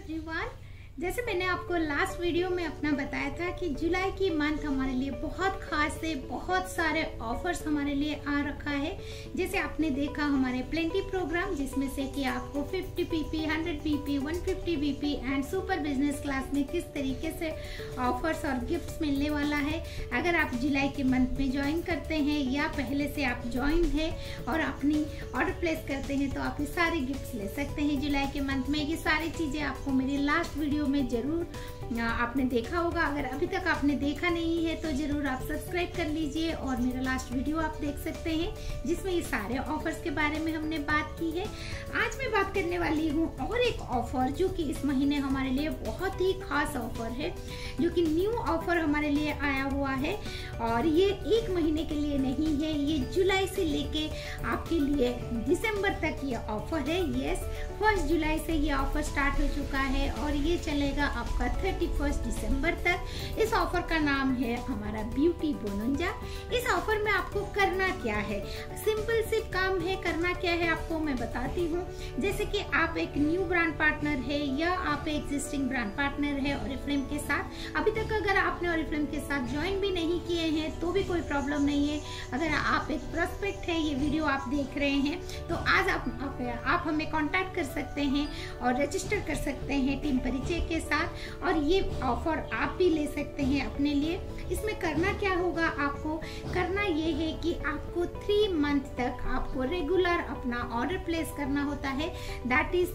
Everyone, जैसे मैंने आपको लास्ट वीडियो में अपना बताया था कि जुलाई की मंथ हमारे लिए बहुत खास है, बहुत सारे ऑफर्स हमारे लिए आ रखा है। जैसे आपने देखा हमारे प्लेंटी प्रोग्राम, जिसमें से कि आपको 50 PP, 100 PP, 150 BP and super business class में किस तरीके से ऑफर्स और गिफ्ट्स मिलने वाला है। अगर आप जुलाई के मंथ में ज्वाइन करते हैं या पहले से आप ज्वाइन है और अपनी ऑर्डर प्लेस करते हैं तो आप ये सारे गिफ्ट्स ले सकते हैं जुलाई के मंथ में। ये सारी चीज़ें आपको मेरी लास्ट वीडियो में जरूर आपने देखा होगा। अगर अभी तक आपने देखा नहीं है तो जरूर आप सब्सक्राइब कर लीजिए और मेरा लास्ट वीडियो आप देख सकते हैं, जिसमें ये सारे ऑफर्स के बारे में हमने बात की है। आज मैं बात करने वाली हूँ और एक ऑफर जो कि इस महीने हमारे लिए बहुत ही खास ऑफर है, जो कि न्यू ऑफर हमारे लिए आया हुआ है। और ये एक महीने के लिए नहीं है, ये जुलाई से लेके आपके लिए दिसंबर तक ये ऑफर है। यस, 1 जुलाई से ये ऑफर स्टार्ट हो चुका है और ये चलेगा आपका 31 दिसंबर तक। इस ऑफर का नाम है हमारा ब्यूटी बोनंजा। इस ऑफर में आपको करना क्या है, सिंपल सी काम है। करना क्या है आपको मैं बताती हूँ। जैसे कि आप एक न्यू ब्रांड पार्टनर है या आप एग्जिस्टिंग ब्रांड पार्टनर है ऑरिफ्लेम के साथ, अभी तक अगर आपने ऑरिफ्लेम के साथ ज्वाइन भी नहीं किए हैं तो भी कोई प्रॉब्लम नहीं है। अगर आप एक प्रोस्पेक्ट है, ये वीडियो आप देख रहे हैं, तो आज आप हमें कांटेक्ट कर सकते हैं और रजिस्टर कर सकते हैं टीम परिचय के साथ, और ये ऑफर आप भी ले सकते हैं अपने लिए। इसमें करना क्या होगा, आपको करना ये है कि आपको 3 मंथ तक आपको रेगुलर अपना ऑर्डर प्लेस करना होता है। दैट इज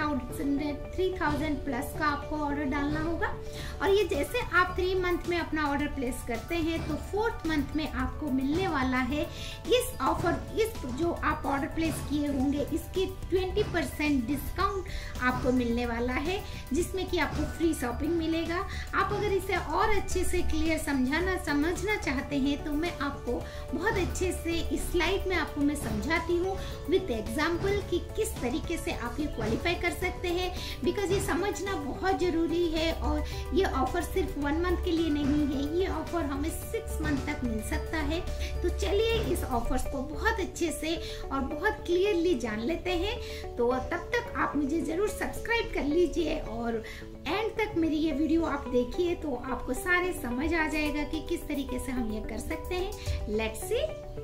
3000 प्लस का आपको ऑर्डर डालना होगा। और ये जैसे आप 3 मंथ में अपना ऑर्डर प्लेस करते हैं तो 4th मंथ में आपको मिलने वाला है इस ऑफर, इस जो आप ऑर्डर प्लेस किए होंगे इसके 20% डिस्काउंट आपको मिलने वाला है, जिसमें कि आपको फ्री शॉपिंग मिलेगा। आप अगर इसे और अच्छे से क्लियर समझना चाहते हैं तो मैं आपको बहुत अच्छे से इस स्लाइड में आपको मैं समझाती हूँ विद एग्जाम्पल कि किस तरीके से आप ये क्वालिफाई कर सकते हैं, बिकॉज ये समझना बहुत जरूरी है। और ये ऑफर सिर्फ 1 मंथ के लिए नहीं है, ये ऑफर हमें 6 मंथ तक मिल सकता है। तो चलिए इस ऑफर्स को बहुत अच्छे से और बहुत क्लियरली जान लेते हैं। तो तब तक आप मुझे जरूर सब्सक्राइब कर लीजिए और एंड तक मेरी ये वीडियो आप देखिए तो आपको सारे समझ आ जाएगा कि किस तरीके से हम ये कर सकते हैं। लेट्स सी,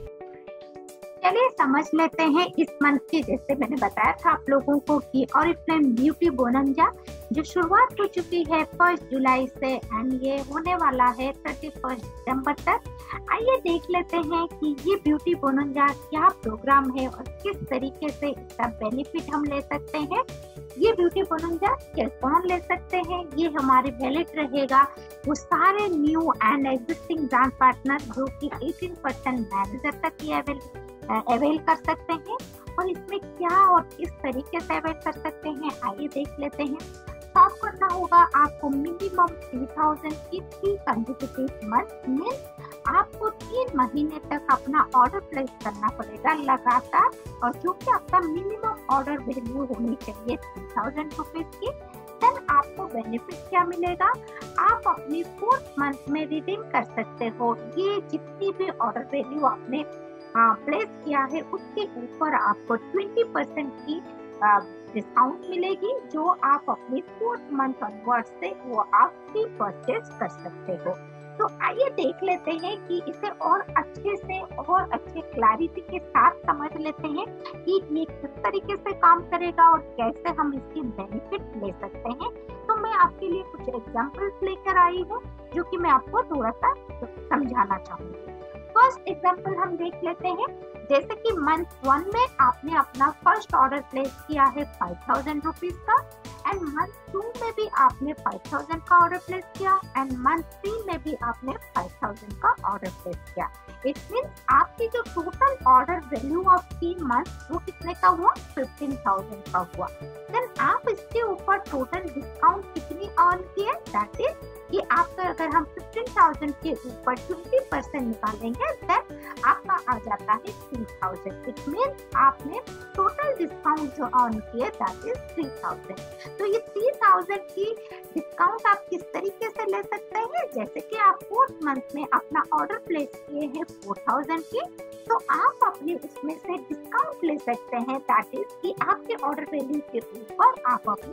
चलिए समझ लेते हैं इस मंथ की। जैसे मैंने बताया था आप लोगों को कि ऑरिफ्लेम ब्यूटी बोनंजा जो शुरुआत हो चुकी है 1 जुलाई से एंड ये होने वाला है 31 दिसंबर तक। आइए देख लेते हैं कि ये ब्यूटी बोनंजा क्या प्रोग्राम है और किस तरीके से इसका बेनिफिट हम ले सकते हैं। ये ब्यूटी बोनंजा कौन ले सकते हैं, ये हमारे वैलिड रहेगा वो सारे new and existing brand partner जो कि 18% मैनेजर तक ये अवेल कर सकते हैं। और इसमें क्या और किस तरीके से अवेल कर सकते हैं आइए देख लेते हैं। शॉप करना होगा आपको मिनिमम 3000 की 3 कंसेक्यूटिव मंथ में आपको 3 महीने तक अपना ऑर्डर प्लेस करना पड़ेगा लगातार। और जो कि आपका मिनिमम ऑर्डर वैल्यू होनी चाहिए 3000 रुपीज की। देन आपको बेनिफिट क्या मिलेगा, आप अपनी 4th मंथ में रिडीम कर सकते हो। ये जितनी भी ऑर्डर वैल्यू आपने प्लेस किया है उसके ऊपर आपको 20% की डिस्काउंट मिलेगी, जो आप अपनी 4th मंथ ऑनवर्ड से वो आप फ्री परचेज कर सकते हो। तो आइए देख लेते हैं कि इसे और अच्छे से और अच्छे क्लैरिटी के साथ समझ लेते हैं कि ये किस तरीके से काम करेगा और कैसे हम इसकी बेनिफिट ले सकते हैं। तो मैं आपके लिए कुछ एग्जांपल्स लेकर आई हूँ जो कि मैं आपको थोड़ा सा समझाना चाहूंगी। फर्स्ट एग्जांपल हम देख लेते हैं। जैसे कि मंथ 1 में आपने अपना फर्स्ट ऑर्डर प्लेस किया है 5000 रुपीज का एंड मंथ 2 में भी आपने 5000 का ऑर्डर प्लेस किया एंड मंथ 3 में भी आपने 5000 का ऑर्डर प्लेस किया। इट मीन्स आपकी जो total order value of 3 month वो कितने का हुआ, 15000 का हुआ। देन आप इसके ऊपर टोटल डिस्काउंट कितनी अर्न किए, दैट इज कि आपका अगर हम 15000 के ऊपर 20% निकालेंगे देन आपका आ जाता है 3000। इट मीन्स आपने टोटल डिस्काउंट जो अर्न किए दैट इज 3000। तो ये 3000 की डिस्काउंट आप किस तरीके से ले सकते हैं, जैसे कि आप 4th मंथ में अपना ऑर्डर प्लेस किए हैं 4000 की, तो आप अपने उसमें से डिस्काउंट ले सकते हैं। दैट इज कि आपके ऑर्डर वैल्यू के ऊपर आप अपने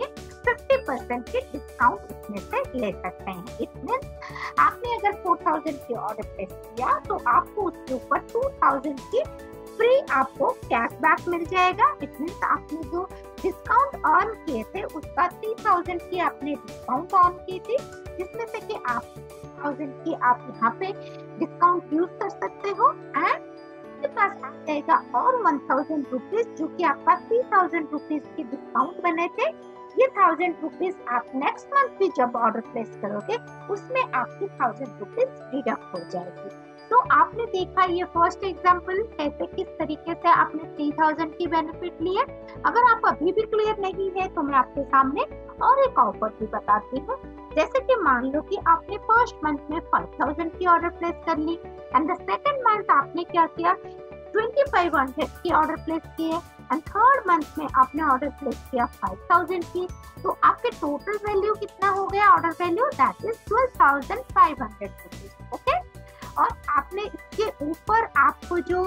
50% के डिस्काउंट इसमें से ले सकते हैं। इसमें आपने अगर 4000 की ऑर्डर प्लेस किया तो आपको उसके ऊपर 2000 की फ्री आपको कैशबैक मिल जाएगा। इट मीन्स आपने जो डिस्काउंट ऑन किए थे उसका 3000 की आपने डिस्काउंट ऑन की थी, जिसमें से कि आप 1000 की आप यहाँ पे डिस्काउंट यूज कर सकते हो एंड आपके पास आ जाएगा और 1000 रुपीज, जो कि आपका 3000 रुपीज के डिस्काउंट बने थे। ये 1000 रुपीज आप नेक्स्ट मंथ भी जब ऑर्डर प्लेस करोगे उसमें आपकी 1000 रुपीज डिडक्ट हो जाएगी। तो आपने देखा ये फर्स्ट एग्जांपल कैसे किस तरीके से आपने 3000 की बेनिफिट लिए। अगर आप अभी भी क्लियर नहीं है तो मैं आपके सामने और एक ऑफर भी बताती हूँ। जैसे कि मान लो कि आपने फर्स्ट मंथ में 5000 की ऑर्डर प्लेस कर ली एंड द सेकंड मंथ आपने क्या किया 2500 की ऑर्डर प्लेस किए एंड थर्ड मंथ में आपने ऑर्डर प्लेस किया 5000 की, तो आपके टोटल वैल्यू कितना हो गया order value, that is 12,500 rupees. Okay, और आपने इसके ऊपर आपको जो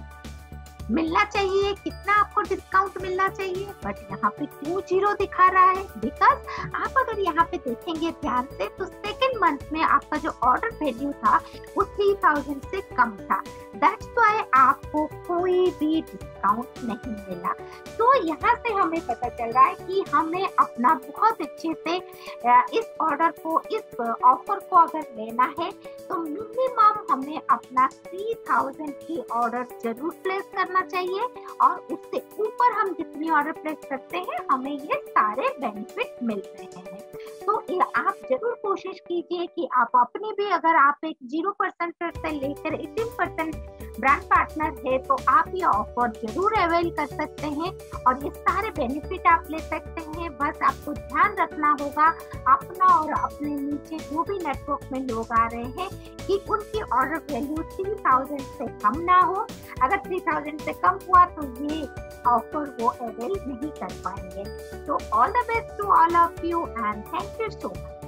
मिलना चाहिए, कितना आपको डिस्काउंट मिलना चाहिए, बट यहाँ पे क्यों 0 दिखा रहा है, बिकॉज आप अगर यहाँ पे देखेंगे ध्यान से तो सेकेंड मंथ में आपका जो ऑर्डर वैल्यू था वो 3000 से कम था, दैट्स व्हाई आपको कोई भी डिस्काउंट नहीं मिला। तो यहाँ से हमें पता चल रहा है कि हमें अपना बहुत अच्छे से इस ऑर्डर को, इस ऑफर को अगर लेना है तो मिनिमम हमें अपना 3000 की ऑर्डर जरूर प्लेस करना चाहिए और उससे ऊपर हम जितनी ऑर्डर प्लेस करते हैं हमें ये सारे बेनिफिट मिल रहे हैं। तो आप जरूर कोशिश कीजिए कि आप अपनी भी, अगर आप एक 0% से लेकर 18% ब्रांड पार्टनर है तो आप ये ऑफर जरूर अवेल कर सकते हैं और ये सारे बेनिफिट आप ले सकते हैं। बस आपको ध्यान रखना होगा अपना और अपने नीचे जो भी नेटवर्क में लोग आ रहे हैं कि उनकी ऑर्डर वैल्यू 3000 से कम ना हो। अगर 3000 से कम हुआ तो ये ऑफर वो अवेल नहीं कर पाएंगे। तो all the best to all of you and thank you so much.